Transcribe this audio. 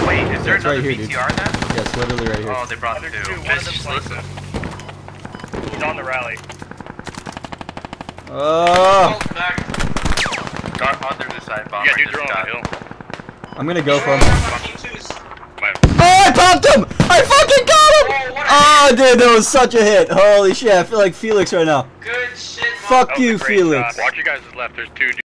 Wait, is there another right here, BTR in that? Yes, literally right here. Oh, they brought two. Just listen. He's on the rally. Oh! Back. On the side, bomb. Yeah, dudes are on the hill. I'm gonna go for him. Oh, I popped him! I fucking got him! Oh, dude, that was such a hit. Holy shit, I feel like Felix right now. Good shit. Fuck you, Felix. Watch you guys' left. There's two dudes.